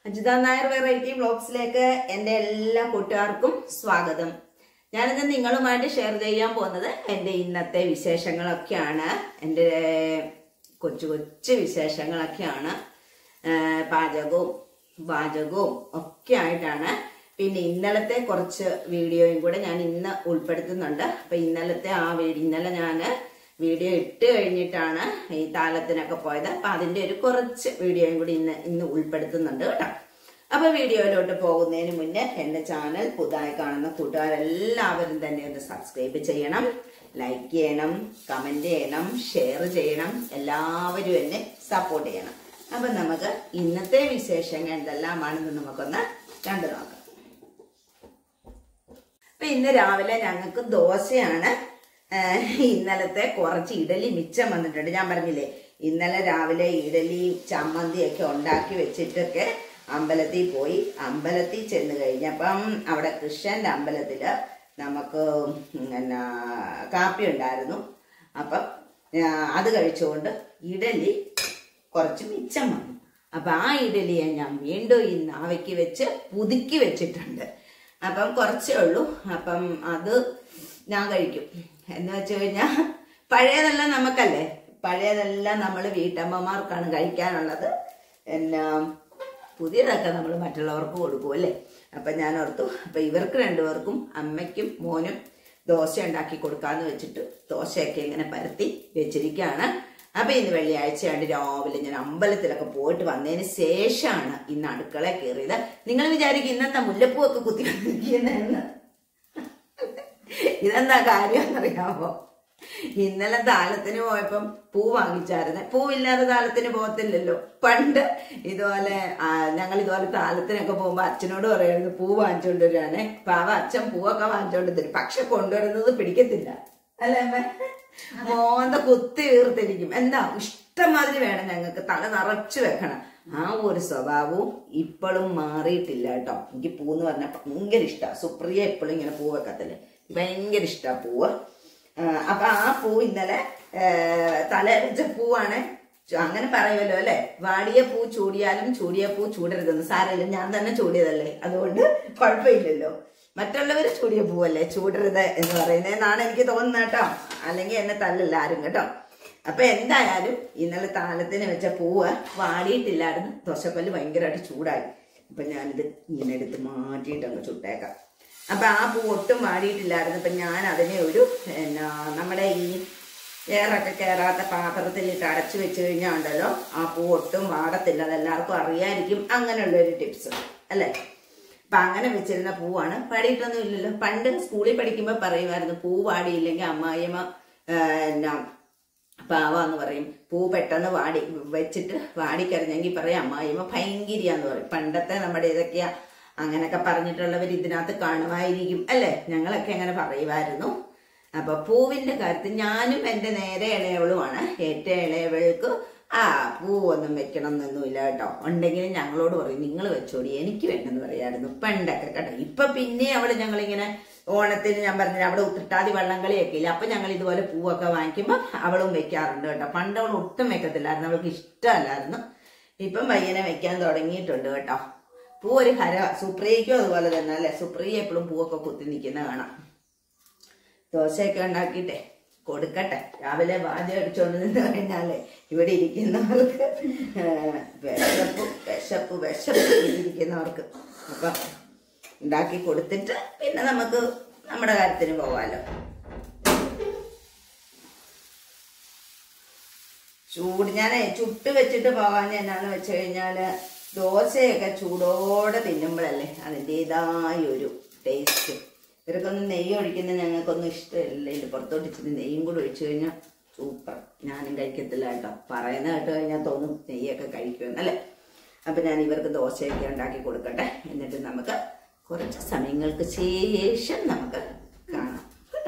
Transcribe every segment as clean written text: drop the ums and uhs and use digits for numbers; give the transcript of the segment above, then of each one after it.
Ajitha Nair variety വ്ലോഗ്സിലേക്ക് എൻ്റെ എല്ലാ കൂട്ടുകാർക്കും സ്വാഗതം. ഞാനിന്ന് നിങ്ങളുമായിട്ട് ഷെയർ ചെയ്യാൻ പോകുന്നത് എൻ്റെ ഇന്നത്തെ വിശേഷങ്ങളൊക്കെയാണ്. എൻ്റെ കൊച്ചു കൊച്ചു വിശേഷങ്ങളൊക്കെയാണ്. പാചകവും വാചകവും ഒക്കെ ആയിട്ടാണ്. പിന്നെ ഇന്നലത്തെ കുറച്ച് വീഡിയോയും കൂടെ ഞാൻ ഇന്ന് ഉൾപ്പെടുത്തുന്നുണ്ട്. അപ്പൊ ഇന്നലത്തെ ഇന്നലെ ഞാൻ വീഡിയോ ഇട്ട് കഴിഞ്ഞിട്ടാണ് ഈ താലത്തിനൊക്കെ പോയത്. അപ്പൊ അതിന്റെ ഒരു കുറച്ച് വീഡിയോയും കൂടി ഇന്ന് ഉൾപ്പെടുത്തുന്നുണ്ട് കേട്ടോ. അപ്പൊ വീഡിയോയിലോട്ട് പോകുന്നതിന് മുന്നേ എന്റെ ചാനൽ പുതുതായി കാണുന്ന കൂട്ടുകാരെല്ലാവരും തന്നെ ഒന്ന് സബ്സ്ക്രൈബ് ചെയ്യണം, ലൈക്ക് ചെയ്യണം, കമന്റ് ചെയ്യണം, ഷെയർ ചെയ്യണം. എല്ലാവരും എന്നെ സപ്പോർട്ട് ചെയ്യണം. അപ്പൊ നമുക്ക് ഇന്നത്തെ വിശേഷങ്ങൾ എന്തെല്ലാമാണെന്ന് നമുക്കൊന്ന് കണ്ടു നോക്കാം. അപ്പൊ ഇന്ന് രാവിലെ ഞങ്ങൾക്ക് ദോശയാണ്. ഇന്നലത്തെ കുറച്ച് ഇഡലി മിച്ചം വന്നിട്ടുണ്ട്. ഞാൻ പറഞ്ഞില്ലേ ഇന്നലെ രാവിലെ ഇഡലി ചമ്മന്തിയൊക്കെ ഉണ്ടാക്കി വെച്ചിട്ടൊക്കെ അമ്പലത്തിൽ പോയി. അമ്പലത്തിൽ ചെന്ന് കഴിഞ്ഞപ്പം അവിടെ കൃഷ്ണന്റെ അമ്പലത്തില് നമുക്ക് കാപ്പി ഉണ്ടായിരുന്നു. അപ്പം അത് കഴിച്ചുകൊണ്ട് ഇഡലി കുറച്ച് മിച്ചം വന്നു. അപ്പൊ ആ ഇഡലിയെ ഞാൻ വീണ്ടും ഈ നാവയ്ക്ക് വെച്ച് പുതുക്കി വെച്ചിട്ടുണ്ട്. അപ്പം കുറച്ചേ ഉള്ളൂ. അപ്പം അത് ഞാൻ കഴിക്കും. എന്ന് വെച്ച് കഴിഞ്ഞാൽ പഴയതെല്ലാം നമുക്കല്ലേ, പഴയതെല്ലാം നമ്മൾ വീട്ടമ്മമാർക്കാണ് കഴിക്കാനുള്ളത്. പുതിയതൊക്കെ നമ്മൾ മറ്റുള്ളവർക്ക് കൊടുക്കും അല്ലേ. അപ്പൊ ഞാൻ ഓർത്തു അപ്പൊ ഇവർക്ക് രണ്ടുപേർക്കും അമ്മയ്ക്കും മോനും ദോശ ഉണ്ടാക്കി കൊടുക്കാന്ന് വെച്ചിട്ട് ദോശയൊക്കെ ഇങ്ങനെ പരത്തി വെച്ചിരിക്കുകയാണ്. അപ്പൊ ഇന്ന് വെള്ളിയാഴ്ചയാണ്ട് രാവിലെ ഞാൻ അമ്പലത്തിലൊക്കെ പോയിട്ട് വന്നതിന് ശേഷമാണ് ഇന്ന് അടുക്കള കയറിയത്. നിങ്ങൾ വിചാരിക്കും ഇന്നത്തെ മുല്ലപ്പൂവൊക്കെ കുത്തി വന്നിരിക്കുന്നതെന്ന്. ഇതെന്താ കാര്യം എന്നറിയാമോ? ഇന്നലെ താലത്തിന് പോയപ്പം പൂ വാങ്ങിച്ചായിരുന്നു. പൂവില്ലാതെ താലത്തിന് പോകത്തില്ലല്ലോ. പണ്ട് ഇതുപോലെ ഞങ്ങൾ ഇതുപോലെ താലത്തിനൊക്കെ പോകുമ്പോ അച്ഛനോട് പറയായിരുന്നു പൂ വാങ്ങിച്ചോണ്ട് വരാനേ. പാവ അച്ഛൻ പൂവൊക്കെ വാങ്ങിച്ചോണ്ട് തരും. പക്ഷെ കൊണ്ടുവരുന്നത് പിടിക്കത്തില്ല അല്ലേ അമ്മ? മോന്ത കുത്തി വീർത്തിരിക്കും. എന്താ ഇഷ്ടംമാതിരി വേണം ഞങ്ങൾക്ക്, തല നിറച്ചു വെക്കണം. ആ ഒരു സ്വഭാവവും ഇപ്പോഴും മാറിയിട്ടില്ല കേട്ടോ. എനിക്ക് പൂന്ന് പറഞ്ഞാൽ ഭയങ്കര ഇഷ്ടമാണ്. സുപ്രിയ എപ്പോഴും ഇങ്ങനെ പൂ വെക്കത്തില്ലേ, ഭയങ്കര ഇഷ്ടമാണ് പൂവ്. അപ്പൊ ആ പൂ ഇന്നലെ തല വെച്ച പൂവാണ്. അങ്ങനെ പറയുമല്ലോ അല്ലെ, വാടിയ പൂ ചൂടിയാലും ചൂടിയ പൂ ചൂടരുതെന്ന്. സാരമില്ല, ഞാൻ തന്നെ ചൂടിയതല്ലേ, അതുകൊണ്ട് കുഴപ്പമില്ലല്ലോ. മറ്റുള്ളവർ ചൂടിയ പൂവല്ലേ ചൂടരുത് എന്ന് പറയുന്നതെന്നാണ് എനിക്ക് തോന്നുന്നത് കേട്ടോ. അല്ലെങ്കിൽ എന്നെ തല്ലല്ല ആരും കേട്ടോ. അപ്പൊ എന്തായാലും ഇന്നലെ താലത്തിന് വെച്ച പൂവ് വാടിയിട്ടില്ലായിരുന്നു. ദോശക്കല്ല് ഭയങ്കരമായിട്ട് ചൂടായി. അപ്പൊ ഞാനിത് ഇങ്ങനെ എടുത്ത് മാറ്റിയിട്ട് അങ്ങ് ചുട്ടേക്കാം. അപ്പൊ ആ പൂ ഒട്ടും വാടിയിട്ടില്ലായിരുന്നു. അപ്പൊ ഞാൻ അതിനെ ഒരു നമ്മുടെ ഈ എയറൊക്കെ കയറാത്ത പാത്രത്തിലിട്ട് അടച്ചു വെച്ച് കഴിഞ്ഞാൽ ഉണ്ടല്ലോ ആ പൂ ഒട്ടും വാടത്തില്ല. അതെല്ലാവർക്കും അറിയായിരിക്കും അങ്ങനെയുള്ളൊരു ടിപ്സ് അല്ലേ. അപ്പൊ അങ്ങനെ വെച്ചിരുന്ന പൂവാണ്. വാടിയിട്ടൊന്നും ഇല്ലല്ലോ. പണ്ട് സ്കൂളിൽ പഠിക്കുമ്പോൾ പറയുമായിരുന്നു പൂ വാടിയില്ലെങ്കിൽ അമ്മായിയമ്മ പാവാന്ന് പറയും. പൂ പെട്ടെന്ന് വെച്ചിട്ട് വാടിക്കറിഞ്ഞെങ്കിൽ പറയും അമ്മായിയമ്മ ഭയങ്കരിയാന്ന് പറയും. പണ്ടത്തെ നമ്മുടെ ഇതൊക്കെയാ അങ്ങനെയൊക്കെ പറഞ്ഞിട്ടുള്ളവർ ഇതിനകത്ത് കാണുമായിരിക്കും അല്ലെ. ഞങ്ങളൊക്കെ അങ്ങനെ പറയുമായിരുന്നു. അപ്പൊ പൂവിന്റെ കാര്യത്തിൽ ഞാനും എന്റെ നേരെ ഇളയവളുമാണ്. ഏറ്റവും ഇളയവൾക്ക് പൂവൊന്നും വെക്കണം എന്നൊന്നുമില്ല കേട്ടോ. ഉണ്ടെങ്കിലും ഞങ്ങളോട് പറയും നിങ്ങൾ വെച്ചോടി, എനിക്ക് വേണമെന്ന് പറയായിരുന്നു പണ്ടൊക്കെ കേട്ടോ. ഇപ്പൊ പിന്നെ അവള് ഞങ്ങളിങ്ങനെ ഓണത്തിന് ഞാൻ പറഞ്ഞില്ല അവിടെ ഉത്രട്ടാതി വള്ളംകളിയൊക്കെ ഇല്ല. അപ്പൊ ഞങ്ങൾ ഇതുപോലെ പൂവൊക്കെ വാങ്ങിക്കുമ്പോൾ അവളും വെക്കാറുണ്ട് കേട്ടോ. പണ്ട് അവൾ ഒട്ടും വെക്കത്തില്ലായിരുന്നു, അവൾക്ക് ഇഷ്ടമല്ലായിരുന്നു. ഇപ്പം പയ്യനെ വെക്കാൻ തുടങ്ങിയിട്ടുണ്ട് കേട്ടോ. പൂ ഒരു ഹര. സുപ്രിയയ്ക്കും അതുപോലെ തന്നെ അല്ലെ. സുപ്രിയ എപ്പോഴും പൂവൊക്കെ കുത്തി നിൽക്കുന്ന കാണാം. ദോശയൊക്കെ ഉണ്ടാക്കിയിട്ടെ കൊടുക്കട്ടെ. രാവിലെ വാചകം അടിച്ചോണ്ട് നിന്ന് കഴിഞ്ഞാലേ ഇവിടെ ഇരിക്കുന്നവർക്ക് വിശപ്പ് ഇരിക്കുന്നവർക്ക് അപ്പൊ ഉണ്ടാക്കി കൊടുത്തിട്ട് പിന്നെ നമുക്ക് നമ്മുടെ കാര്യത്തിന് പോവാലോ. ഞാനേ ചുട്ട് വെച്ചിട്ട് പോകാൻ എന്നാന്ന് വെച്ച് കഴിഞ്ഞാല് ദോശയൊക്കെ ചൂടോടെ തിന്നുമ്പോഴല്ലേ അതിൻ്റെതായ ഒരു ടേസ്റ്റ്. ഇവർക്കൊന്നും നെയ്യ് ഒഴിക്കുന്നത് ഞങ്ങൾക്കൊന്നും ഇഷ്ടമില്ല. ഇതിൽ പുറത്തോട്ട് ഇച്ചിരി നെയ്യും കൂടെ ഒഴിച്ചു കഴിഞ്ഞാൽ സൂപ്പർ. ഞാനും കഴിക്കത്തില്ല കേട്ടോ. പറയുന്ന കേട്ട് കഴിഞ്ഞാൽ തോന്നും നെയ്യൊക്കെ കഴിക്കുമെന്നല്ലേ. അപ്പൊ ഞാൻ ഇവർക്ക് ദോശയൊക്കെ ഉണ്ടാക്കി കൊടുക്കട്ടെ. എന്നിട്ട് നമുക്ക് കുറച്ച് സമയങ്ങൾക്ക് ശേഷം നമുക്ക് കാണാം കേട്ടോ.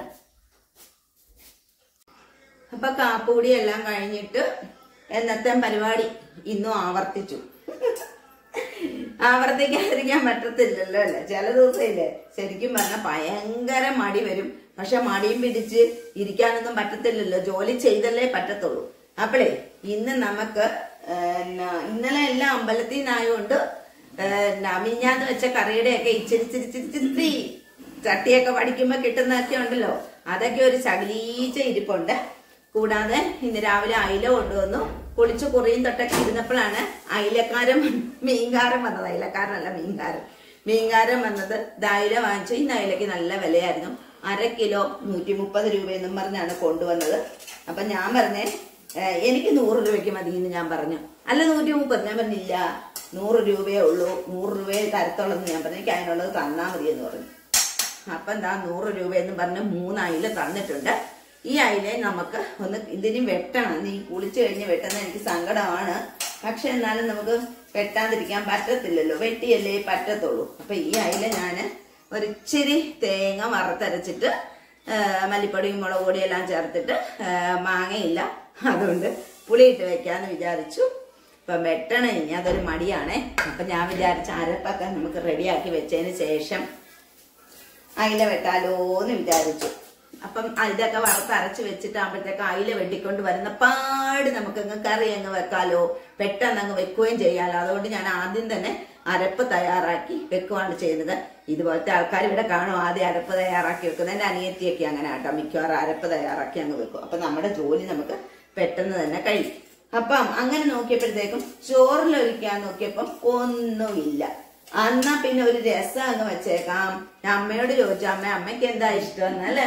അപ്പൊ കാപ്പൂടി എല്ലാം കഴിഞ്ഞിട്ട് എന്നത്തെ പരിപാടി ഇന്നും ആവർത്തിച്ചു. ആവർത്തിക്കാതിരിക്കാൻ പറ്റത്തില്ലല്ലോ അല്ലെ. ചില ദിവസമില്ലേ ശരിക്കും പറഞ്ഞാൽ ഭയങ്കര മടി വരും. പക്ഷെ മടിയും പിടിച്ച് ഇരിക്കാനൊന്നും പറ്റത്തില്ലല്ലോ. ജോലി ചെയ്തല്ലേ പറ്റത്തുള്ളൂ. അപ്പോഴേ ഇന്ന് നമുക്ക് ഇന്നലെ എല്ലാം അമ്പലത്തിൽ നിന്നായോണ്ട് മിഞ്ഞാന്ന് വെച്ച കറിയുടെയൊക്കെ ഇച്ചിരി ചട്ടിയൊക്കെ വടിക്കുമ്പോ കിട്ടുന്നതൊക്കെ ഉണ്ടല്ലോ, അതൊക്കെ ഒരു ശകലീച്ച ഇരിപ്പുണ്ട്. കൂടാതെ ഇന്ന് രാവിലെ അയില കൊണ്ടുവന്നു. കുളിച്ച് കുറിയും തൊട്ടൊക്കെ ഇരുന്നപ്പോഴാണ് മീൻകാരൻ വന്നത്. അയിലക്കാരനല്ല, മീൻകാരൻ വന്നത്. അയില വാങ്ങിച്ചു. ഇന്ന് അയിലക്ക് നല്ല വിലയായിരുന്നു. 1/2 കിലോ 130 രൂപയെന്നും പറഞ്ഞാണ് കൊണ്ടുവന്നത്. അപ്പൊ ഞാൻ പറഞ്ഞേ എനിക്ക് 100 രൂപയ്ക്ക് മതി എന്ന് ഞാൻ പറഞ്ഞു. അല്ല 130. ഞാൻ പറഞ്ഞില്ല, 100 രൂപയേ ഉള്ളൂ, 100 രൂപയെ തരത്തുള്ളെന്ന് ഞാൻ പറഞ്ഞു. എനിക്ക് അതിനുള്ളത് തന്നാ മതി എന്ന് പറഞ്ഞു. അപ്പൊ എന്താ 100 രൂപയെന്ന് പറഞ്ഞ് 3 അയില തന്നിട്ടുണ്ട്. ഈ അയിലെ നമുക്ക് ഒന്ന് ഇതിനും വെട്ടണം. നീ കുളിച്ചു കഴിഞ്ഞ് വെട്ടുന്നത് എനിക്ക് സങ്കടമാണ്. പക്ഷെ എന്നാലും നമുക്ക് വെട്ടാതിരിക്കാൻ പറ്റത്തില്ലല്ലോ, വെട്ടിയല്ലേ പറ്റത്തുള്ളൂ. അപ്പൊ ഈ അയില ഞാൻ ഒരിച്ചിരി തേങ്ങ വറുത്തരച്ചിട്ട് മല്ലിപ്പൊടിയും മുളക് പൊടിയും എല്ലാം ചേർത്തിട്ട്, മാങ്ങയില്ല അതുകൊണ്ട് പുളിയിട്ട് വെക്കാന്ന് വിചാരിച്ചു. ഇപ്പൊ വെട്ടണം. ഇനി അതൊരു മടിയാണേ. അപ്പൊ ഞാൻ വിചാരിച്ച അരപ്പൊക്കെ നമുക്ക് റെഡിയാക്കി വെച്ചതിന് ശേഷം അയില വെട്ടാലോന്ന് വിചാരിച്ചു. അപ്പം ഇതൊക്കെ വറുത്തരച്ച് വെച്ചിട്ടാകുമ്പോഴത്തേക്ക് അയില വെട്ടിക്കൊണ്ട് വരുന്ന പാട് നമുക്കങ്ങ് കറി അങ്ങ് വെക്കാലോ, പെട്ടെന്ന് അങ്ങ് വെക്കുകയും ചെയ്യാലോ. അതുകൊണ്ട് ഞാൻ ആദ്യം തന്നെ അരപ്പ് തയ്യാറാക്കി വെക്കുവാണ് ചെയ്യുന്നത്. ഇതുപോലത്തെ ആൾക്കാർ ഇവിടെ കാണും ആദ്യം അരപ്പ് തയ്യാറാക്കി വെക്കുന്നത്. എന്റെ അനിയത്തിയൊക്കെ അങ്ങനെ ആട്ടോ, മിക്കവാറും അരപ്പ് തയ്യാറാക്കി അങ്ങ് വെക്കും. അപ്പൊ നമ്മുടെ ജോലി നമുക്ക് പെട്ടെന്ന് തന്നെ കഴിയും. അപ്പം അങ്ങനെ നോക്കിയപ്പോഴത്തേക്കും ചോറിലൊഴിക്കാൻ നോക്കിയപ്പം ഒന്നുമില്ല. എന്നാ പിന്നെ ഒരു രസം അങ്ങ് വെച്ചേക്കാം. അമ്മയോട് ചോദിച്ചു, അമ്മയ്ക്ക് എന്താ ഇഷ്ടം എന്നല്ലേ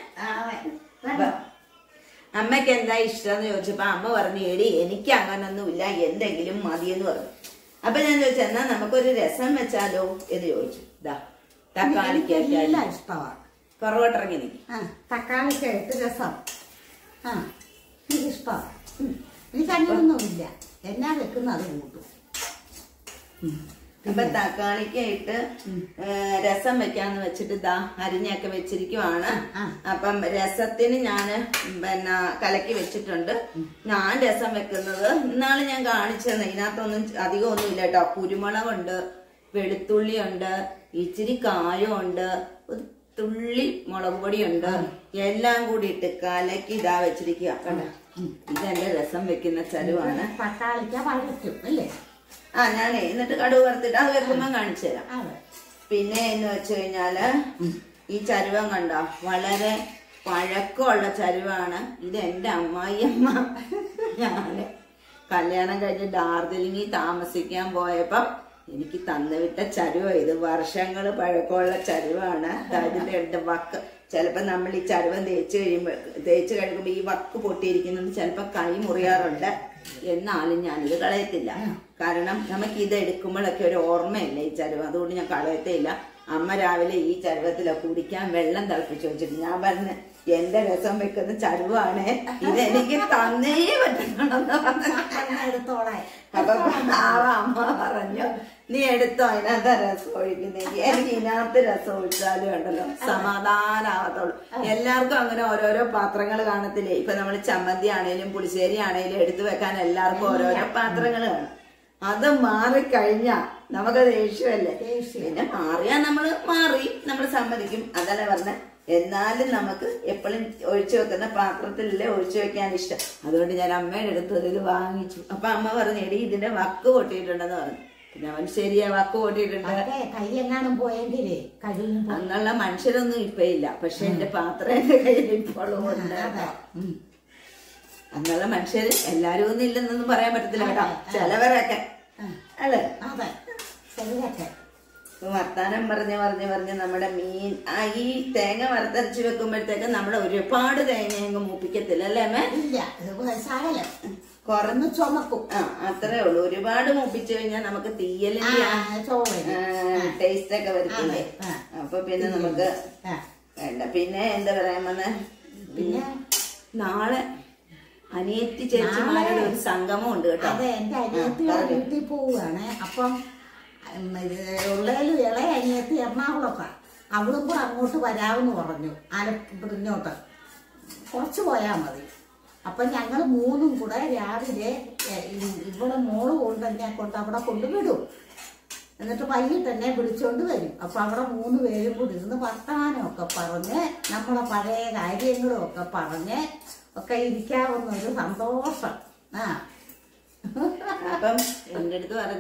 അമ്മയ്ക്ക് എന്താ ഇഷ്ടം എന്ന് ചോദിച്ചപ്പോ അമ്മ പറഞ്ഞു, എടി എനിക്ക് അങ്ങനൊന്നുമില്ല, എന്തെങ്കിലും മതിയെന്ന് പറഞ്ഞു. അപ്പൊ ഞാൻ ചോദിച്ചു, എന്നാ നമുക്കൊരു രസം വെച്ചാലോ എന്ന് ചോദിച്ചു. തക്കാളിക്ക് ഇഷ്ടമാണ്, പുറകോട്ടിറങ്ങി നിൽക്കും. തക്കാളിക്ക് രസം എനിക്കിഷ്ടമാണ്. എനിക്ക് അങ്ങനൊന്നുമില്ല, എന്നാ വെക്കുന്ന അത് കൂട്ടും. അപ്പൊ തക്കാളിക്ക് ഇട്ട് രസം വെക്കാന്ന് വെച്ചിട്ട് അരിഞ്ഞൊക്കെ വെച്ചിരിക്കുവാണ്. അപ്പം രസത്തിന് ഞാന് കലക്കി വെച്ചിട്ടുണ്ട്. ഞാൻ രസം വെക്കുന്നത് ഇന്നാള് ഞാൻ കാണിച്ചത്. ഇതിനകത്തൊന്നും അധികം ഒന്നും ഇല്ല കേട്ടോ. കുരുമുളകുണ്ട്, വെളുത്തുള്ളിയുണ്ട്, ഇച്ചിരി കായമുണ്ട്, ഒരു തുള്ളി മുളക് പൊടിയുണ്ട്, എല്ലാം കൂടി ഇട്ട് കലക്കി വെച്ചിരിക്കുക. കണ്ട, ഇതെന്റെ രസം വെക്കുന്ന ചരുവാണ്. തക്കാളിക്ക വഴറ്റും അല്ലേ? ഞാനേ എന്നിട്ട് കടുക് വറുത്തിട്ട് അത് വെക്കുമ്പോ കാണിച്ചു തരാം. പിന്നെ എന്ന് വെച്ച് കഴിഞ്ഞാല് ഈ ചരുവം കണ്ട വളരെ പഴക്കമുള്ള ചരുവാണ്. ഇത് എന്റെ അമ്മായിയമ്മ ഞാന് കല്യാണം കഴിഞ്ഞ് ഡാർജിലിംഗിൽ താമസിക്കാൻ പോയപ്പം എനിക്ക് തന്നുവിട്ട ചരുവ. ഇത് വർഷങ്ങള് പഴക്കമുള്ള ചരുവാണ്. ഇതിന്റെ വക്ക് ചിലപ്പോ നമ്മൾ ഈ ചരുവം തേച്ച് കഴിയുമ്പോ ഈ വക്ക് പൊട്ടിയിരിക്കുന്നത് ചിലപ്പോ കൈ മുറിയാറുണ്ട്. എന്നാലും ഞാനിത് കളയത്തില്ല. കാരണം നമുക്ക് ഇത് എടുക്കുമ്പോഴൊക്കെ ഒരു ഓർമ്മയില്ല ഈ ചരുവം. അതുകൊണ്ട് ഞാൻ കളയത്തില്ല. അമ്മ രാവിലെ ഈ ചരുവത്തിലൊക്കെ കുടിക്കാൻ വെള്ളം തിളപ്പിച്ച് വെച്ചിട്ട് ഞാൻ പറഞ്ഞ്, എന്റെ രസം വെക്കുന്ന ചരുവാണ്, ഇതെനിക്ക് തന്നേ പറ്റുന്നുണ്ടെന്ന് എടുത്തോളെ. അപ്പൊ അമ്മ പറഞ്ഞു, നീ എടുത്തോ, അതിനകത്ത് രസം ഒഴിക്കുന്നെങ്കിൽ. എനിക്ക് ഇതിനകത്ത് രസം ഒഴിച്ചാലും ഉണ്ടല്ലോ സമാധാനാകത്തുള്ളൂ. എല്ലാവർക്കും അങ്ങനെ ഓരോരോ പാത്രങ്ങൾ കാണത്തില്ലേ? ഇപ്പൊ നമ്മൾ ചമ്മന്തി ആണേലും പുളിശ്ശേരി ആണേലും എടുത്തു വെക്കാൻ എല്ലാവർക്കും ഓരോരോ പാത്രങ്ങൾ കാണും. അത് മാറിക്കഴിഞ്ഞാ നമുക്ക് ദേഷ്യമല്ലേ? പിന്നെ മാറിയാ നമ്മൾ സമ്മതിക്കും. അതല്ല പറഞ്ഞ. എന്നാലും നമുക്ക് എപ്പോഴും ഒഴിച്ചു വെക്കുന്ന പാത്രത്തിലല്ലേ ഒഴിച്ചു വെക്കാൻ ഇഷ്ടം. അതുകൊണ്ട് ഞാൻ അമ്മയുടെ അടുത്ത് ഇത് വാങ്ങിച്ചു. അപ്പൊ അമ്മ പറഞ്ഞു, എടി ഇതിന്റെ വക്ക് പൊട്ടിയിട്ടുണ്ടെന്ന് പറഞ്ഞു. പിന്നെ അവൻ ശരിയാ, വക്ക് പൊട്ടിയിട്ടുണ്ട്. കൈയെങ്ങാനും പോയെങ്കിലേ അങ്ങനെയുള്ള മനുഷ്യരൊന്നും ഇപ്പൊ ഇല്ല. പക്ഷെ എന്റെ പാത്രം എന്റെ കയ്യിൽ ഇപ്പോഴും ഉണ്ട്. അങ്ങനെയുള്ള മനുഷ്യര് എല്ലാരും ഒന്നും ഇല്ലെന്നൊന്നും പറയാൻ പറ്റത്തില്ല കേട്ടോ. ചിലവരൊക്കെ അല്ലേ? വർത്താനം പറഞ്ഞ് നമ്മുടെ മീൻ ഈ തേങ്ങ വറുത്തരച്ച് വെക്കുമ്പോഴത്തേക്ക് നമ്മൾ ഒരുപാട് തേങ്ങ അങ്ങ് മൂപ്പിക്കത്തില്ല അല്ലേ അമ്മേ? കുറഞ്ഞ് ചുമക്കും. അത്രേ ഉള്ളൂ. ഒരുപാട് മൂപ്പിച്ചു കഴിഞ്ഞാൽ നമുക്ക് തീയലിന്റെ ടേസ്റ്റ് ഒക്കെ വരത്തില്ലേ? അപ്പൊ പിന്നെ നമുക്ക് വേണ്ട. പിന്നെ എന്താ പറയാൻ വന്നേ? പിന്നെ നാളെ അനിയത്തി ചേച്ചിമാരുടെ ഒരു സംഗമം ഉണ്ട് കേട്ടോ. അതെ, എന്റെ അനിയത്തിയുടെ വീട്ടിൽ പോവുകയാണ്. അപ്പം ഉള്ളതിലും ഇളയ അനിയത്തി എറണാകുളത്താണ്. അവളും കൂടെ അങ്ങോട്ട് വരാമെന്ന് പറഞ്ഞു. ഇങ്ങോട്ട് കുറച്ച് പോയാൽ മതി. അപ്പം ഞങ്ങൾ 3 കൂടെ രാവിലെ ഇവിടെ മോള് കൊണ്ട് എന്നെ കൊണ്ട് അവിടെ കൊണ്ടുവിടും. എന്നിട്ട് വൈകിട്ട് എന്നെ വിളിച്ചോണ്ട് വരും. അപ്പൊ അവിടെ 3 പേരും കൂടി ഇരുന്ന് വർത്തമാനമൊക്കെ പറഞ്ഞ് നമ്മളെ പഴയ കാര്യങ്ങളും ഒക്കെ പറഞ്ഞ് ഒക്കെ ഇരിക്കാവുന്നൊരു സന്തോഷം. അപ്പം എന്റെ അടുത്ത് പറഞ്ഞു,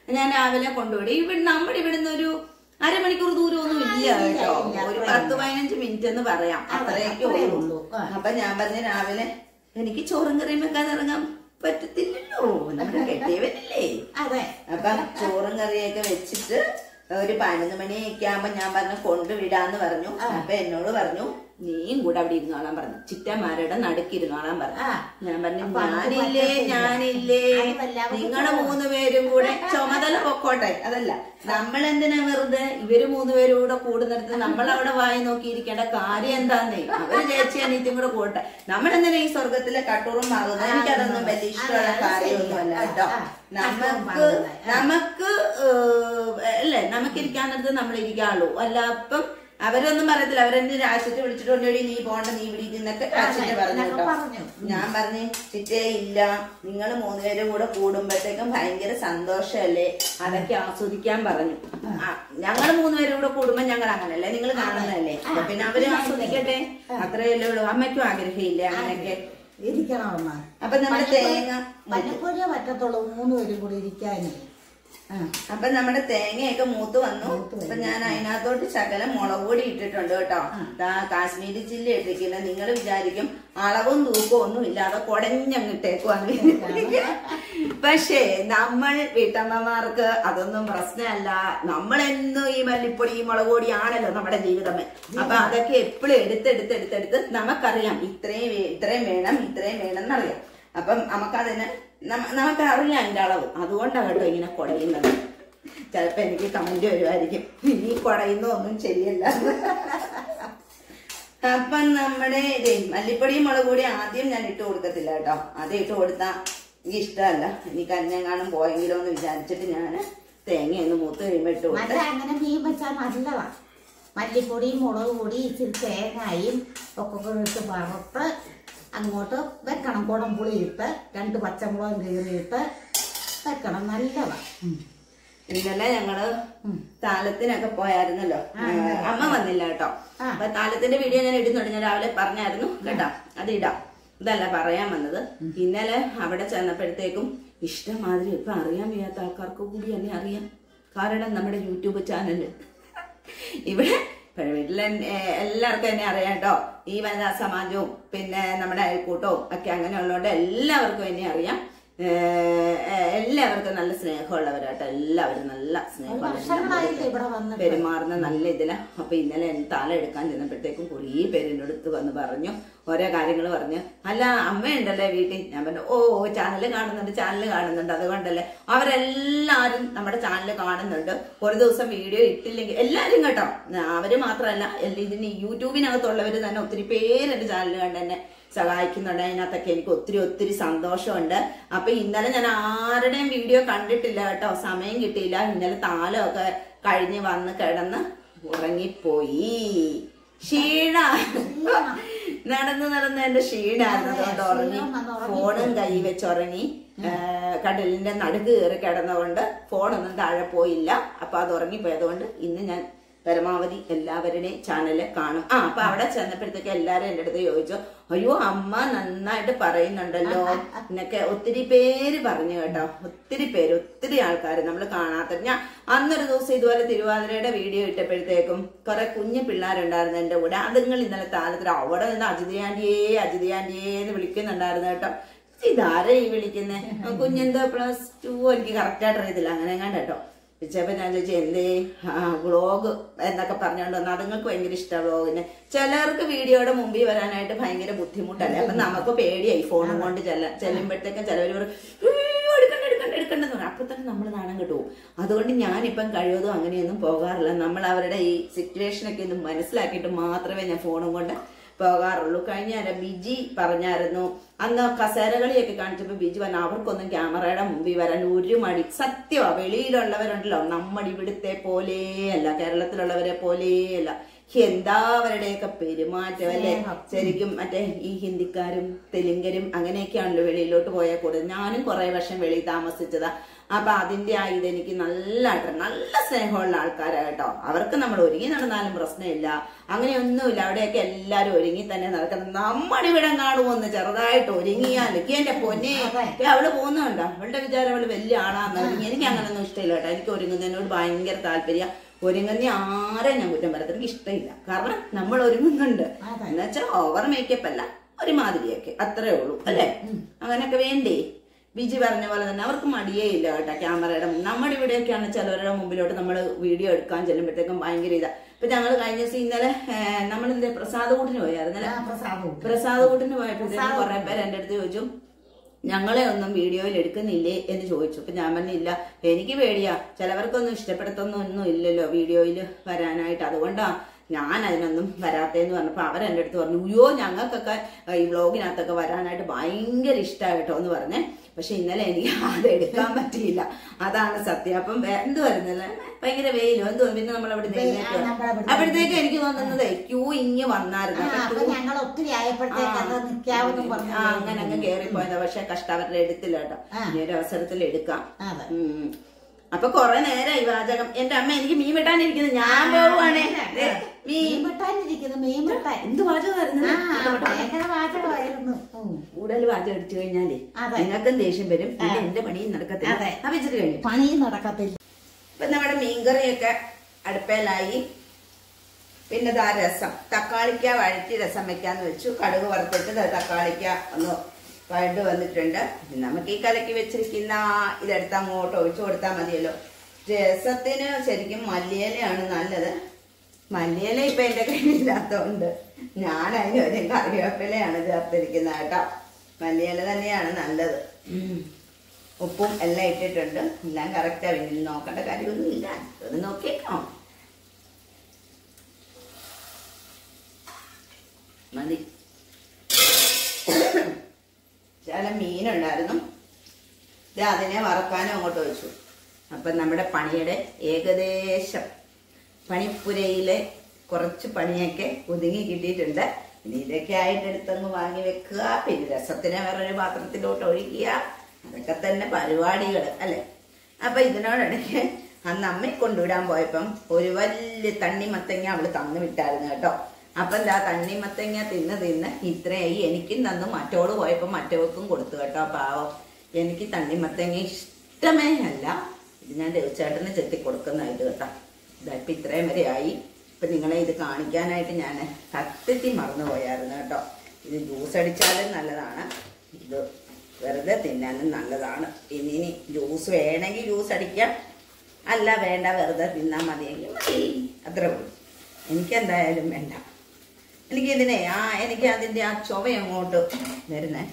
ഞാൻ രാവിലെ കൊണ്ടുപോയി. നമ്മുടെ ഇവിടുന്ന് ഒരു അരമണിക്കൂർ ദൂരമൊന്നും ഇല്ല കേട്ടോ, ഒരു 10-15 മിനിറ്റ് എന്ന് പറയാം, അത്രയൊക്കെ ഉള്ളൂ. അപ്പൊ ഞാൻ പറഞ്ഞ രാവിലെ എനിക്ക് ചോറും കറിയും വെക്കാൻ ഇറങ്ങാൻ പറ്റത്തില്ലല്ലോ, നമ്മുടെ കെട്ടിയവനല്ലേ. അപ്പൊ ചോറും കറിയൊക്കെ വെച്ചിട്ട് ഒരു 11 മണിയൊക്കെ ആകുമ്പോ ഞാൻ പറഞ്ഞു കൊണ്ടുവിടാന്ന് പറഞ്ഞു. അപ്പൊ എന്നോട് പറഞ്ഞു നീയും കൂടെ അവിടെ ഇരുന്നോളാൻ പറഞ്ഞു, ചിറ്റന്മാരുടെ നടുക്കിരുന്നോളാൻ പറഞ്ഞു. ഞാൻ പറഞ്ഞു ഞാനില്ലേ നിങ്ങള് 3 പേരും കൂടെ ചുമതല പൊക്കോട്ടെ, അതല്ല നമ്മളെന്തിനാ വെറുതെ ഇവര് 3 പേരും കൂടെ കൂടുന്നിടത്ത് നമ്മളവിടെ വായി നോക്കിയിരിക്കേണ്ട കാര്യം എന്താന്നേ. അവര് ചേച്ചി അനീറ്റും കൂടെ കൂട്ടെ, നമ്മളെന്തിനാ ഈ സ്വർഗത്തിലെ കട്ടൂറും ആകുന്നത്. എനിക്കതൊന്നും വലിയ ഇഷ്ടമുള്ള കാര്യമൊന്നുമല്ല കേട്ടോ. നമുക്ക് അല്ലേ നമുക്കിരിക്കാന്നിടത്ത് നമ്മൾ ഇരിക്കാളൂ, അല്ല അപ്പം അവരൊന്നും പറയത്തില്ല. അവരെന്നെ രാശിട്ട് വിളിച്ചിട്ടുണ്ടോടി നീ പോണ്ട നീ ഇവിടെ ഇരുന്നൊക്കെ രാശിട്ട് പറഞ്ഞു കേട്ടോ. ഞാൻ പറഞ്ഞു ചിറ്റേ ഇല്ല, നിങ്ങൾ 3 പേരും കൂടെ കൂടുമ്പോഴത്തേക്കും ഭയങ്കര സന്തോഷമല്ലേ, അതൊക്കെ ആസ്വദിക്കാൻ പറഞ്ഞു. ഞങ്ങൾ 3 പേരും കൂടെ കൂടുമ്പോ ഞങ്ങൾ അങ്ങനല്ലേ നിങ്ങൾ കാണുന്നതല്ലേ, പിന്നെ അവര് ആസ്വദിക്കട്ടെ, അത്രയല്ലേ ഉള്ളൂ. അമ്മയ്ക്കും ആഗ്രഹമില്ല അങ്ങനെയൊക്കെ ഇരിക്കണമെന്ന്. അപ്പൊ നമ്മുടെ തേങ്ങ വല്ലപ്പോഴേ പറ്റത്തുള്ളൂ 3 പേരും കൂടി ഇരിക്കാനേ. അപ്പൊ നമ്മുടെ തേങ്ങയൊക്കെ മൂത്ത് വന്നു. അപ്പൊ ഞാൻ അതിനകത്തോട്ട് ശകലം മുളക് പൊടി ഇട്ടിട്ടുണ്ട് കേട്ടോ. കാശ്മീരി ചില്ലി ഇട്ടിരിക്കുന്നത്. നിങ്ങൾ വിചാരിക്കും അളവും തൂക്കവും ഒന്നും ഇല്ലാതെ കുടഞ്ഞങ്ങിട്ടേക്കുവാണ്. പക്ഷേ നമ്മൾ വീട്ടമ്മമാർക്ക് അതൊന്നും പ്രശ്നമല്ല. നമ്മളെന്നും ഈ മല്ലിപ്പൊടി മുളക് പൊടി ആണല്ലോ നമ്മുടെ ജീവിതമേ. അപ്പൊ അതൊക്കെ എപ്പോഴും എടുത്തെടുത്ത് നമുക്കറിയാം ഇത്രയും വേണം എന്നറിയാം. അപ്പം നമുക്കറിയാം അതിന്റെ അളവ്. അതുകൊണ്ടാണ് കേട്ടോ ഇങ്ങനെ കുടയുന്നത്. ചിലപ്പോ എനിക്ക് കമന്റ് വരുമായിരിക്കും ഈ കുടയുന്നൊന്നും ശരിയല്ല. അപ്പം നമ്മുടെ മല്ലിപ്പൊടിയും മുളക് പൊടി ആദ്യം ഞാൻ ഇട്ട് കൊടുക്കത്തില്ല കേട്ടോ. അത് ഇട്ട് കൊടുത്താ എനിക്ക് ഇഷ്ടമല്ല. ഇനി കഞ്ഞെങ്ങാനും പോയെങ്കിലോ എന്ന് വിചാരിച്ചിട്ട് ഞാൻ തേങ്ങയൊന്ന് മൂത്ത് കഴിയുമ്പോ ഇട്ട് കൊടുത്ത. അങ്ങനെ മീൻ വെച്ചാൽ നല്ലതാ. മല്ലിപ്പൊടിയും മുളക് പൊടി ഇച്ചിരി തേങ്ങയും ഒക്കെ ഇട്ട് വറുത്ത് അങ്ങോട്ട് വെക്കണം. കുടംപുളി ഇട്ട് 2 പച്ചമുളകും കീറിയിട്ട് വെക്കണം. നല്ലതാ. ഇന്നലെ ഞങ്ങള് താലത്തിനൊക്കെ പോയായിരുന്നല്ലോ. അമ്മ വന്നില്ല കേട്ടോ. അപ്പൊ താലത്തിന്റെ വീഡിയോ ഞാൻ ഇടുന്നുണ്ട്. ഞാൻ രാവിലെ പറഞ്ഞായിരുന്നു കേട്ടോ, അത് ഇടാം. ഇതല്ല പറയാൻ വന്നത്. ഇന്നലെ അവിടെ ചെന്നപ്പോഴത്തേക്കും ഇഷ്ടമാതിരി ഇപ്പൊ അറിയാൻ വയ്യാത്ത ആൾക്കാർക്ക് കൂടി എന്നെ അറിയാം. കാരണം നമ്മുടെ യൂട്യൂബ് ചാനല് ഇവിടെ വീട്ടിലെ എല്ലാവർക്കും എന്നെ അറിയാം കേട്ടോ. ഈ വനിതാ സമാജവും പിന്നെ നമ്മുടെ അയൽക്കൂട്ടവും ഒക്കെ അങ്ങനെ ഉള്ളതുകൊണ്ട് എല്ലാവർക്കും എന്നെ അറിയാം. എല്ലാവർക്കും നല്ല സ്നേഹമുള്ളവരാട്ടോ. എല്ലാവരും നല്ല സ്നേഹമുള്ള പെരുമാറുന്ന നല്ല ഇതിലാ. അപ്പൊ ഇന്നലെ താല എടുക്കാൻ ചെന്നപ്പോഴത്തേക്കും കുറേ പേരിൻ്റെ അടുത്ത് വന്ന് പറഞ്ഞു, ഓരോ കാര്യങ്ങൾ പറഞ്ഞു. അല്ല അമ്മയുണ്ടല്ലേ വീട്ടിൽ? ഞാൻ പറഞ്ഞു ഓ ചാനൽ കാണുന്നുണ്ട് അതുകൊണ്ടല്ലേ. അവരെല്ലാരും നമ്മുടെ ചാനൽ കാണുന്നുണ്ട്. ഒരു ദിവസം വീഡിയോ ഇട്ടില്ലെങ്കിൽ എല്ലാരും കേട്ടോ, അവര് മാത്രമല്ല ഇതിന് യൂട്യൂബിനകത്തുള്ളവര് തന്നെ ഒത്തിരി പേര് എന്റെ ചാനൽ കണ്ട് എന്നെ സഹായിക്കുന്നുണ്ട്. അതിനകത്തൊക്കെ എനിക്ക് ഒത്തിരി സന്തോഷമുണ്ട്. അപ്പൊ ഇന്നലെ ഞാൻ ആരുടെയും വീഡിയോ കണ്ടിട്ടില്ല കേട്ടോ, സമയം കിട്ടിയില്ല. ഇന്നലെ താലമൊക്കെ കഴിഞ്ഞ് വന്ന് കിടന്ന് ഉറങ്ങിപ്പോയി. ക്ഷീണ നടന്ന് എന്റെ ക്ഷീണായിരുന്നതുകൊണ്ട് ഉറങ്ങി. ഫോണും കൈ വെച്ചുറങ്ങി. കടലിന്റെ നടുക്ക് കയറി കിടന്നുകൊണ്ട് ഫോണൊന്നും താഴെ പോയില്ല. അപ്പൊ അത് ഉറങ്ങിപ്പോയതുകൊണ്ട് ഇന്ന് ഞാൻ പരമാവധി എല്ലാവരുടെയും ചാനല് കാണും. അപ്പൊ അവിടെ ചെന്നപ്പോഴത്തേക്ക് എല്ലാരും എന്റെ അടുത്ത് ചോദിച്ചു, അയ്യോ അമ്മ നന്നായിട്ട് പറയുന്നുണ്ടല്ലോ എന്നൊക്കെ ഒത്തിരി പേര് പറഞ്ഞു കേട്ടോ. ഒത്തിരി ആൾക്കാർ നമ്മൾ കാണാത്ത. ഞാൻ അന്നൊരു ദിവസം ഇതുപോലെ തിരുവാതിരയുടെ വീഡിയോ ഇട്ടപ്പോഴത്തേക്കും കുറെ കുഞ്ഞു പിള്ളേരുണ്ടായിരുന്നു എന്റെ കൂടെ. അതുങ്ങൾ ഇന്നലെ താലത്തിൽ അവിടെ നിന്ന് അജിതി ആന്റിയേ എന്ന് വിളിക്കുന്നുണ്ടായിരുന്നു കേട്ടോ. ഇതാരെ ഈ വിളിക്കുന്നേ? കുഞ്ഞെന്തോ +2 എനിക്ക് കറക്റ്റായിട്ട് അറിയത്തില്ല, അങ്ങനെ എങ്ങാണ്ട് കേട്ടോ. വിളിച്ചപ്പോ ഞാൻ ചോദിച്ചു എന്തേ വ്ളോഗ് എന്നൊക്കെ പറഞ്ഞോണ്ട് വന്നു. അതുങ്ങൾക്ക് ഭയങ്കര ഇഷ്ടമാണ് വ്ളോഗിന്. ചിലർക്ക് വീഡിയോയുടെ മുമ്പിൽ വരാനായിട്ട് ഭയങ്കര ബുദ്ധിമുട്ടല്ലേ. അപ്പൊ നമുക്ക് പേടിയായി ഫോണും കൊണ്ട് ചെല്ലുമ്പോഴത്തേക്കും ചിലവർ എടുക്കണ്ടെന്ന് പറയാം. അപ്പൊ തന്നെ നമ്മൾ നാണം കിട്ടും. അതുകൊണ്ട് ഞാനിപ്പം കഴിവതും അങ്ങനെയൊന്നും പോകാറില്ല. നമ്മൾ അവരുടെ ഈ സിറ്റുവേഷനൊക്കെ ഒന്ന് മനസ്സിലാക്കിയിട്ട് മാത്രമേ ഞാൻ ഫോണും കൊണ്ട് പോകാറുള്ളൂ. കഴിഞ്ഞ ബിജി പറഞ്ഞായിരുന്നു, അന്ന് കസേരകളിയൊക്കെ കാണിച്ചപ്പോ ബിജി പറഞ്ഞു അവർക്കൊന്നും ക്യാമറയുടെ മുമ്പിൽ വരാൻ ഒരു മടി. സത്യമാ, വെളിയിലുള്ളവരുണ്ടല്ലോ നമ്മുടെ ഇവിടുത്തെ പോലെയല്ല, കേരളത്തിലുള്ളവരെ പോലെയല്ല. എന്താ അവരുടെയൊക്കെ പെരുമാറ്റം അല്ലെ. ശരിക്കും മറ്റേ ഈ ഹിന്ദിക്കാരും തെലുങ്കരും അങ്ങനെയൊക്കെയാണല്ലോ വെളിയിലോട്ട് പോയാൽ കൂടുതൽ. ഞാനും കുറെ വർഷം വെളിയിൽ താമസിച്ചതാ. അപ്പൊ അതിന്റെ ആ ഇതെനിക്ക് നല്ല സ്നേഹമുള്ള ആൾക്കാരാണ് കേട്ടോ. അവർക്ക് നമ്മൾ ഒരുങ്ങി നടന്നാലും പ്രശ്നമില്ല, അങ്ങനെയൊന്നുമില്ല. അവിടെയൊക്കെ എല്ലാരും ഒരുങ്ങി തന്നെ നടക്കണം. നമ്മുടെ ഇവിടെ കാണുമോന്ന് ചെറുതായിട്ട് ഒരുങ്ങിയാൽ എന്റെ പൊന്നെ അവള് പോകുന്നുണ്ടോ, അവളുടെ വിചാരം അവള് വലിയ ആളാന്ന് ഒരുങ്ങി. എനിക്ക് അങ്ങനൊന്നും ഇഷ്ടമില്ല കേട്ടോ. എനിക്ക് ഒരുങ്ങുന്നതിനോട് ഭയങ്കര താല്പര്യം. ഒരുങ്ങുന്ന ആരെയും ഞാൻ കുറ്റം പറയത്തില്ല, എനിക്ക് ഇഷ്ടമില്ല. കാരണം നമ്മൾ ഒരുങ്ങുന്നുണ്ട് എന്നുവെച്ചാൽ ഓവർ മേക്കപ്പ് അല്ല, ഒരുമാതിരിയൊക്കെ അത്രേ ഉള്ളൂ അല്ലേ. അങ്ങനെയൊക്കെ വേണ്ടേ. ബിജി പറഞ്ഞ പോലെ തന്നെ അവർക്ക് മടിയേ ഇല്ല കേട്ടോ ക്യാമറയുടെ. നമ്മുടെ ഇവിടെയൊക്കെയാണ് ചിലവരുടെ മുമ്പിലോട്ട് നമ്മൾ വീഡിയോ എടുക്കാൻ ചെല്ലുമ്പോഴത്തേക്കും ഭയങ്കര ഇതാ. ഇപ്പൊ ഞങ്ങൾ കഴിഞ്ഞ ദിവസം ഇന്നലെ നമ്മളിന്റെ പ്രസാദകൂട്ടിന് പോയായിരുന്നല്ലേ, പ്രസാദകൂട്ടിന് പോയപ്പോഴത്തേക്കും കുറെ പേര് എന്റെ അടുത്ത് ചോദിച്ചു ഞങ്ങളെ ഒന്നും വീഡിയോയിൽ എടുക്കുന്നില്ലേ എന്ന് ചോദിച്ചു. അപ്പൊ ഞാൻ പറഞ്ഞില്ല, എനിക്ക് പേടിയാ, ചിലവർക്കൊന്നും ഇഷ്ടപ്പെടുത്തൊന്നും ഇല്ലല്ലോ വീഡിയോയിൽ വരാനായിട്ട്, അതുകൊണ്ടാ ഞാൻ അതിനൊന്നും വരാത്തേന്ന് പറഞ്ഞപ്പോ അവരെന്റെ അടുത്ത് പറഞ്ഞു അയ്യോ ഞങ്ങൾക്കൊക്കെ ഈ വ്ളോഗിനകത്തൊക്കെ വരാനായിട്ട് ഭയങ്കര ഇഷ്ടമായിട്ടോ എന്ന് പറഞ്ഞേ. പക്ഷെ ഇന്നലെ എനിക്ക് അത് എടുക്കാൻ പറ്റിയില്ല, അതാണ് സത്യം. അപ്പം എന്ത് വരുന്നില്ല, ഭയങ്കര വെയിലും എന്ത് പിന്നെ നമ്മൾ അവിടെ അപ്പോഴത്തേക്ക് എനിക്ക് തോന്നുന്നത് ക്യൂ ഇങ്ങ് വന്നായിരുന്നു. അങ്ങനെ അങ്ങ് കേറിപ്പോയതാ. പക്ഷെ കഷ്ടവരുടെ എടുത്തില്ല കേട്ടോ, ഈ ഒരു അവസരത്തിൽ എടുക്കാം. അപ്പൊ കൊറേ നേരമായി വാചകം. എന്റെ അമ്മ എനിക്ക് മീൻ വെട്ടാനിരിക്കുന്നു, ഞാൻ പോവുകയാണേ. എന്ത് വാചകമായിരുന്നു, കൂടുതൽ വാചകം അടിച്ചു കഴിഞ്ഞാലേ നിങ്ങൾക്കും ദേഷ്യം വരും, പിന്നെ എന്റെ പണിയും നടക്കത്തില്ല, വെച്ചിട്ട് കഴിഞ്ഞു പണിയും നടക്കത്തില്ല. ഇപ്പൊ നമ്മുടെ മീൻകറിയൊക്കെ അടുപ്പയിലായി. പിന്നെ ദാ രസം, തക്കാളിക്ക വഴറ്റി രസം വെക്കാന്ന് വെച്ചു. കടുക് വറുത്തിട്ട് തക്കാളിക്ക ഒന്ന് വഴണ്ട് വന്നിട്ടുണ്ട്. നമുക്ക് ഈ കലക്കി വെച്ചിരിക്കുന്ന ഇതെടുത്ത് അങ്ങോട്ട് ഒഴിച്ചു കൊടുത്താൽ മതിയല്ലോ. രസത്തിന് ശരിക്കും മല്ലിയിലയാണ് നല്ലത്. മല്ലിയില ഇപ്പൊ എന്റെ കയ്യിലില്ലാത്തതുകൊണ്ട് ഞാൻ അതിന് ഒരു കറിവേപ്പിലയാണ് ചേർത്തിരിക്കുന്നത് കേട്ടോ. മല്ലിയില തന്നെയാണ് നല്ലത്. ഉപ്പും എല്ലാം ഇട്ടിട്ടുണ്ട്, എല്ലാം കറക്റ്റാ. പിന്നെ നോക്കേണ്ട കാര്യമൊന്നും ഇല്ല, അത് നോക്കിയേക്കാം മതി. ചില മീനുണ്ടായിരുന്നു, അതിനെ വറക്കാനും അങ്ങോട്ട് വെച്ചു. അപ്പൊ നമ്മുടെ പണിയുടെ ഏകദേശം പണിപ്പുരയിലെ കുറച്ച് പണിയൊക്കെ ഒതുങ്ങി കിട്ടിയിട്ടുണ്ട്. ഇനി ഇതൊക്കെ ആയിട്ട് എടുത്തങ്ങ് വാങ്ങി വെക്കുക, പിന്നെ രസത്തിനെ വേറൊരു പാത്രത്തിലോട്ട് ഒഴിക്കുക, അതൊക്കെ തന്നെ പരിപാടികൾ അല്ലെ. അപ്പൊ ഇതിനോടിടയ്ക്ക് അന്ന് അമ്മയെ കൊണ്ടുവിടാൻ പോയപ്പം ഒരു വലിയ തണ്ണിമത്തങ്ങ അവള് തന്നു വിട്ടായിരുന്നു കേട്ടോ. അപ്പൊ എന്താ തണ്ണിമത്തങ്ങ തിന്ന് ഇത്രയായി. എനിക്കും തന്നു, മറ്റോട് പോയപ്പോ മറ്റവർക്കും കൊടുത്തു കേട്ടോ. പാവം, എനിക്ക് തണ്ണിമത്തങ്ങ ഇഷ്ടമേ അല്ല. ഇത് ഞാൻ ദേവച്ചേട്ടന് ചെത്തി കൊടുക്കുന്നതായിട്ട് കേട്ടോ. ഇതായിപ്പൊ ഇത്രയും വരെ ആയി. ഇപ്പൊ നിങ്ങളെ ഇത് കാണിക്കാനായിട്ട് ഞാൻ സത്യത്തിൽ മറന്നുപോയായിരുന്നു കേട്ടോ. ഇത് ജ്യൂസ് അടിച്ചാലും നല്ലതാണ്, ഇത് വെറുതെ തിന്നാനും നല്ലതാണ്. ഇനി ജ്യൂസ് വേണമെങ്കിൽ ജ്യൂസ് അടിക്കാം, അല്ല വേണ്ട വെറുതെ തിന്നാൻ മതിയെങ്കിൽ മതി, അത്രേ ഉള്ളൂ. എനിക്കെന്തായാലും വേണ്ട. എനിക്കിതിനെ എനിക്ക് അതിന്റെ ആ ചുവ അങ്ങോട്ട് വരുന്നേ.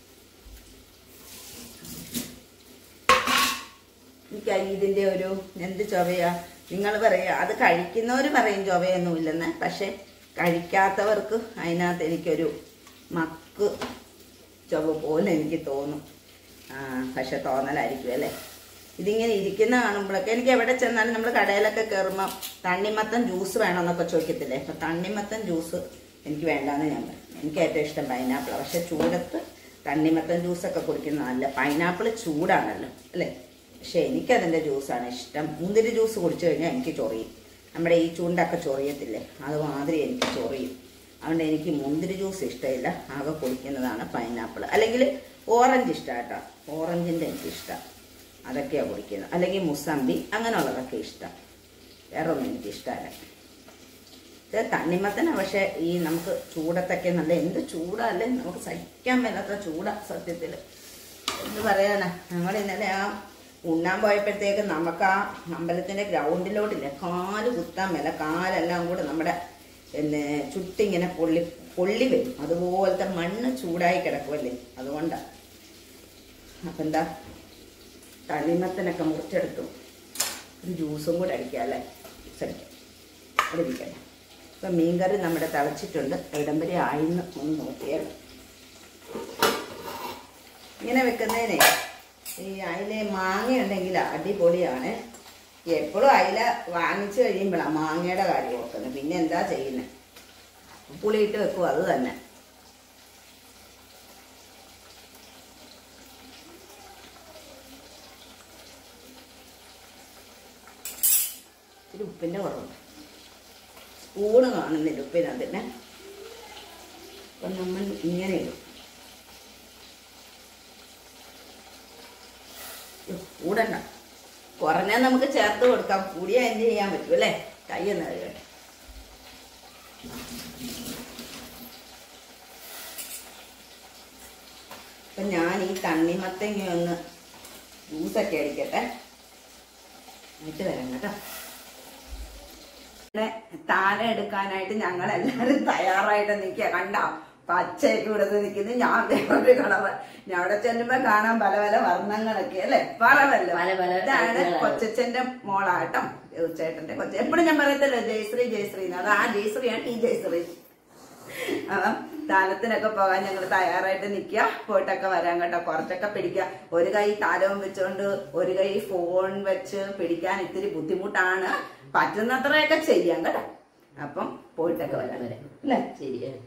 എനിക്ക് ഇതിന്റെ ഒരു എന്ത് ചുവയാ നിങ്ങൾ പറയാ. അത് കഴിക്കുന്നവര് പറയും ചുവയൊന്നുമില്ലെന്ന്, പക്ഷെ കഴിക്കാത്തവർക്ക് അതിനകത്ത് എനിക്കൊരു മക്ക് ചുവ പോലെ എനിക്ക് തോന്നും. പക്ഷെ തോന്നലായിരിക്കും അല്ലേ. ഇതിങ്ങനെ ഇരിക്കുന്ന കാണുമ്പോഴൊക്കെ എനിക്ക് എവിടെ ചെന്നാലും നമ്മൾ കടയിലൊക്കെ കയറുമ്പോൾ തണ്ണിമത്തൻ ജ്യൂസ് വേണമെന്നൊക്കെ ചോദിക്കത്തില്ലേ. അപ്പം തണ്ണിമത്തൻ ജ്യൂസ് എനിക്ക് വേണ്ടാന്ന് ഞാൻ പറയും. എനിക്ക് ഏറ്റവും ഇഷ്ടം പൈനാപ്പിളാണ്. പക്ഷെ ചൂടത്ത് തണ്ണിമത്തൻ ജ്യൂസൊക്കെ കുടിക്കുന്നത് നല്ല. പൈനാപ്പിൾ ചൂടാണല്ലോ അല്ലേ, പക്ഷെ എനിക്കതിൻ്റെ ജ്യൂസാണ് ഇഷ്ടം. മുന്തിരി ജ്യൂസ് കുടിച്ചു കഴിഞ്ഞാൽ എനിക്ക് ചൊറിയും. നമ്മുടെ ഈ ചൂണ്ടൊക്കെ ചൊറിയത്തില്ലേ, അതുമാതിരി എനിക്ക് ചൊറിയും. അതുകൊണ്ട് എനിക്ക് മുന്തിരി ജ്യൂസ് ഇഷ്ടമില്ല, ആകെ കുടിക്കുന്നതാണ് പൈനാപ്പിൾ. അല്ലെങ്കിൽ ഓറഞ്ച് ഇഷ്ടം കേട്ടോ, ഓറഞ്ചിൻ്റെ എനിക്കിഷ്ടം, അതൊക്കെയാണ് കുടിക്കുന്നത്. അല്ലെങ്കിൽ മുസമ്പി അങ്ങനെയുള്ളതൊക്കെ ഇഷ്ടം, വേറെ ഒന്നും എനിക്കിഷ്ടമല്ല. ഇത് തണ്ണിമത്തന പക്ഷെ ഈ നമുക്ക് ചൂടത്തൊക്കെ നല്ല എന്ത് ചൂടല്ലേ, നമുക്ക് സഹിക്കാൻ മേലാത്ത ചൂടാ സത്യത്തിൽ. എന്ത് പറയാനാ. ഞങ്ങൾ ഇന്നലെ ഉണ്ണാൻ പോയപ്പോഴത്തേക്ക് നമുക്ക് അമ്പലത്തിന്റെ ഗ്രൗണ്ടിലോട്ടില്ലേ കാല് കുത്താൻ മേല, കാലെല്ലാം കൂടെ നമ്മുടെ ചുട്ടിങ്ങനെ പൊള്ളി വരും. അതുപോലത്തെ മണ്ണ് ചൂടായി കിടക്കുമല്ലേ, അതുകൊണ്ടാണ്. അപ്പം എന്താ തണ്ണിമത്തനൊക്കെ മുറിച്ചെടുത്തു, ഒരു ജ്യൂസും കൂടെ അടിക്കാം അല്ലേ, ജ്യൂസ് അടിക്കാം, അവിടെ ഇരിക്കട്ടെ. ഇപ്പം മീൻകറി നമ്മുടെ തിളച്ചിട്ടുണ്ട്, ഇടം വരെ ആയിന്ന് ഒന്ന് നോക്കിയാൽ. ഇങ്ങനെ വെക്കുന്നതിനെ ഈ അയില മാങ്ങ ഉണ്ടെങ്കിൽ അടിപൊളിയാണ്. എപ്പോഴും അയില വാങ്ങിച്ചു കഴിയുമ്പോഴാണ് മാങ്ങയുടെ കാര്യം ഓർക്കുന്നത്. പിന്നെ എന്താ ചെയ്യുന്നത്, പുളിയിട്ട് വെക്കും, അത് തന്നെ. ഇത്തിരി ഉപ്പിൻ്റെ കുറവുണ്ട്, സ്പൂണ് കാണുന്നില്ല ഉപ്പിനകത്തിന്. അപ്പം നമ്മൾ ഇങ്ങനെ ഇടും. കൂടണ്ട, കുറഞ്ഞാൽ നമുക്ക് ചേർത്ത് കൊടുക്കാം, കൂടിയാൽ എന്ത് ചെയ്യാൻ പറ്റും അല്ലേ? കൈ ഒന്ന് കഴുകട്ടെ. അപ്പം ഞാൻ ഈ തണ്ണിമത്തങ്ങ ഒന്ന് ജ്യൂസൊക്കെ അടിക്കട്ടെ, എന്നിട്ട് വരാം കേട്ടോ. താഴെ എടുക്കാനായിട്ട് ഞങ്ങളെല്ലാവരും തയ്യാറായിട്ട് നിൽക്കുക. കണ്ടോ, പച്ചയൊക്കെ ഇവിടുന്ന് നിൽക്കുന്നത്. ഞാൻ വേറൊരു കളറ്. ഞാൻ അവിടെ ചെല്ലുമ്പോ കാണാൻ പല പല വർണ്ണങ്ങളൊക്കെ അല്ലേ? പല ഇതാണ് കൊച്ചച്ഛന്റെ മോളാട്ടോ, ചേട്ടന്റെ കൊച്ച. എപ്പോഴും ഞാൻ പറയത്തല്ലോ ജയശ്രീ ജയശ്രീ, അത് ആ ജയശ്രീയാണ് ഈ ജയശ്രീ. അപ്പം താലത്തിനൊക്കെ പോകാൻ ഞങ്ങൾ തയ്യാറായിട്ട് നിൽക്കുക. പോയിട്ടൊക്കെ വരാൻ കേട്ടോ. കുറച്ചൊക്കെ പിടിക്കുക. ഒരു കൈ താലവും വെച്ചുകൊണ്ട് ഒരു കൈ ഫോൺ വെച്ച് പിടിക്കാൻ ഇത്തിരി ബുദ്ധിമുട്ടാണ്. പറ്റുന്നത്രയൊക്കെ ചെയ്യാം കേട്ടോ. അപ്പം പോയിട്ടൊക്കെ വരാൻ അല്ലേ? ശരിയാണ്.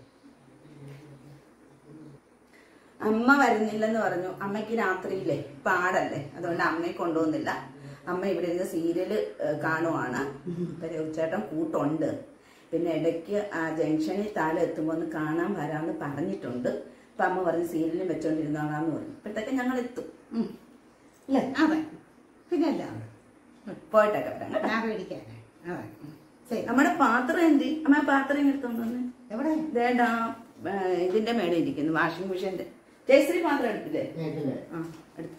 അമ്മ വരുന്നില്ലെന്ന് പറഞ്ഞു. അമ്മയ്ക്ക് രാത്രിയില്ലേ പാടല്ലേ, അതുകൊണ്ട് അമ്മയെ കൊണ്ടുപോകുന്നില്ല. അമ്മ ഇവിടെ ഇരുന്ന് സീരിയല് കാണുവാണ്. ഇപ്പൊ രവിച്ചേട്ടൻ കൂട്ടുണ്ട്. പിന്നെ ഇടയ്ക്ക് ആ ജംഗ്ഷനിൽ താഴെ എത്തുമ്പോൾ ഒന്ന് കാണാൻ വരാമെന്ന് പറഞ്ഞിട്ടുണ്ട്. അപ്പൊ അമ്മ പറഞ്ഞ് സീരിയലും വെച്ചോണ്ടിരുന്നോളാന്ന് പറഞ്ഞു. ഇപ്പോഴത്തേക്ക് ഞങ്ങൾ എത്തും അല്ലേ? അതെ, പിന്നല്ല പോയിട്ടൊക്കെ വരാം. നമ്മുടെ പാത്രം എന്തി? അമ്മ പാത്രം എടുത്തോണ്ട് എവിടെ? വേണ്ട, ഇതിന്റെ മേലെ ഇരിക്കുന്നു, വാഷിംഗ് മെഷീന്റെ. ജയശ്രീ പാത്രം എടുത്തില്ലേ? ആ, എടുത്തു.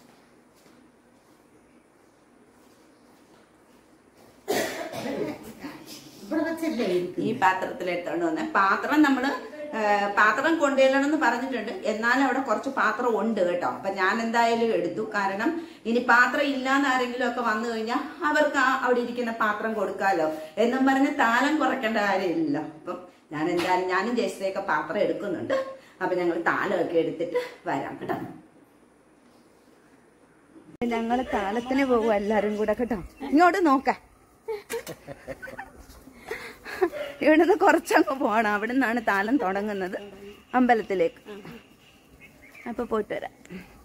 ഈ പാത്രത്തിൽ എടുത്തോണ്ട് വന്നേ. പാത്രം നമ്മള് പാത്രം കൊണ്ടുവരണമെന്ന് പറഞ്ഞിട്ടുണ്ട്. എന്നാലും അവിടെ കുറച്ച് പാത്രം ഉണ്ട് കേട്ടോ. അപ്പൊ ഞാൻ എന്തായാലും എടുത്തു. കാരണം ഇനി പാത്രം ഇല്ലാന്ന് ആരെങ്കിലും ഒക്കെ വന്നു കഴിഞ്ഞാൽ അവർക്ക് അവിടെ ഇരിക്കുന്ന പാത്രം കൊടുക്കാലോ എന്നും പറഞ്ഞ് താലം കുറയ്ക്കേണ്ട കാര്യമില്ല. അപ്പം ഞാൻ എന്തായാലും ഞാനും ജയശ്രീയൊക്കെ പാത്രം എടുക്കുന്നുണ്ട്. അപ്പൊ ഞങ്ങൾ താലമൊക്കെ എടുത്തിട്ട് വരാം കേട്ടോ. ഞങ്ങള് താലത്തിന് പോകും എല്ലാരും കൂടെ കേട്ടോ. ഇങ്ങോട്ട് നോക്കാം. ഇവിടുന്ന് കുറച്ചങ്ങ് പോകണം. അവിടെ നിന്നാണ് താലം തുടങ്ങുന്നത്, അമ്പലത്തിലേക്ക്. അപ്പൊ പോയിട്ട് വരാം.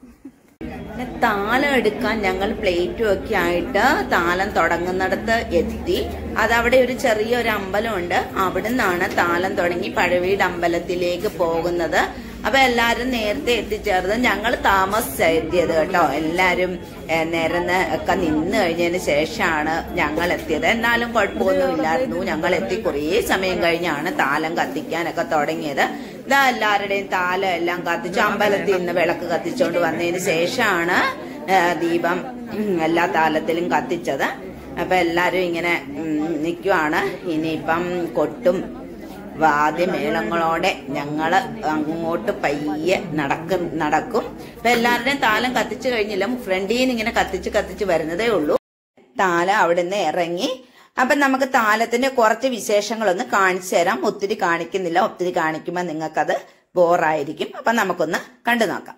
താലം എടുക്കാൻ ഞങ്ങൾ പ്ലേറ്റും ഒക്കെ ആയിട്ട് താലം തുടങ്ങുന്നിടത്ത് എത്തി. അതവിടെ ഒരു ചെറിയൊരു അമ്പലമുണ്ട്. അവിടെ നിന്നാണ് താലം തുടങ്ങി പഴവീട് അമ്പലത്തിലേക്ക് പോകുന്നത്. അപ്പൊ എല്ലാരും നേരത്തെ എത്തിച്ചേർന്ന്. ഞങ്ങൾ താമസിച്ചെത്തിയത് കേട്ടോ. എല്ലാരും നിരന്ന് ഒക്കെ നിന്ന് കഴിഞ്ഞതിന് ശേഷമാണ് ഞങ്ങൾ എത്തിയത്. എന്നാലും കുഴപ്പമൊന്നുമില്ലായിരുന്നു. ഞങ്ങൾ എത്തി കുറേ സമയം കഴിഞ്ഞാണ് താലം കത്തിക്കാനൊക്കെ തുടങ്ങിയത്. ഇതാ എല്ലാവരുടെയും താലം എല്ലാം കത്തിച്ചു. അമ്പലത്തിൽ നിന്ന് വിളക്ക് കത്തിച്ചോണ്ട് വന്നതിന് ശേഷമാണ് ദീപം എല്ലാ താലത്തിലും കത്തിച്ചത്. അപ്പൊ എല്ലാരും ഇങ്ങനെ നിൽക്കുവാണ്. ഇനിയിപ്പം കൊട്ടും വാദ്യമേളങ്ങളോടെ ഞങ്ങള് അങ്ങോട്ട് പയ്യെ നടക്കും. അപ്പൊ എല്ലാവരുടെയും താലം കത്തിച്ചു കഴിഞ്ഞില്ല. ഫ്രണ്ടിൽ നിന്ന് ഇങ്ങനെ കത്തിച്ച് വരുന്നതേ ഉള്ളൂ. താലം അവിടെ നിന്ന് ഇറങ്ങി. അപ്പൊ നമുക്ക് താലത്തിന്റെ കുറച്ച് വിശേഷങ്ങളൊന്ന് കാണിച്ചു തരാം. ഒത്തിരി കാണിക്കുന്നില്ല. ഒത്തിരി കാണിക്കുമ്പോൾ നിങ്ങൾക്കത് ബോറായിരിക്കും. അപ്പൊ നമുക്കൊന്ന് കണ്ടു നോക്കാം.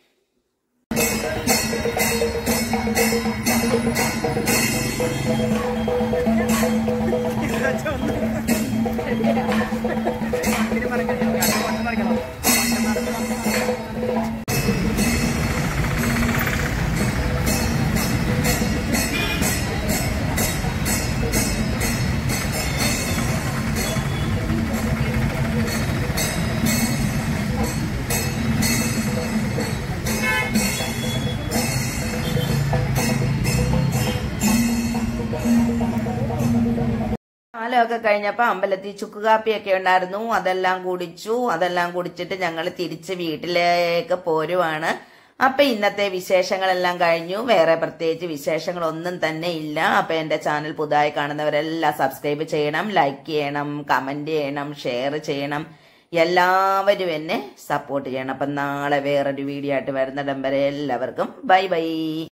താലമൊക്കെ കഴിഞ്ഞപ്പോ അമ്പലത്തിൽ ചുക്കുകാപ്പിയൊക്കെ ഉണ്ടായിരുന്നു. അതെല്ലാം കുടിച്ചു. അതെല്ലാം കുടിച്ചിട്ട് ഞങ്ങൾ തിരിച്ച് വീട്ടിലേക്ക് പോരുവാണ്. അപ്പൊ ഇന്നത്തെ വിശേഷങ്ങളെല്ലാം കഴിഞ്ഞു. വേറെ പ്രത്യേകിച്ച് വിശേഷങ്ങളൊന്നും തന്നെ ഇല്ല. അപ്പൊ എന്റെ ചാനൽ പുതുതായി കാണുന്നവരെല്ലാം സബ്സ്ക്രൈബ് ചെയ്യണം, ലൈക്ക് ചെയ്യണം, കമന്റ് ചെയ്യണം, ഷെയർ ചെയ്യണം. എല്ലാവരും എന്നെ സപ്പോർട്ട് ചെയ്യണം. അപ്പൊ നാളെ വേറൊരു വീഡിയോ ആയിട്ട് വരുന്നിടം വരെ എല്ലാവർക്കും ബൈ ബൈ.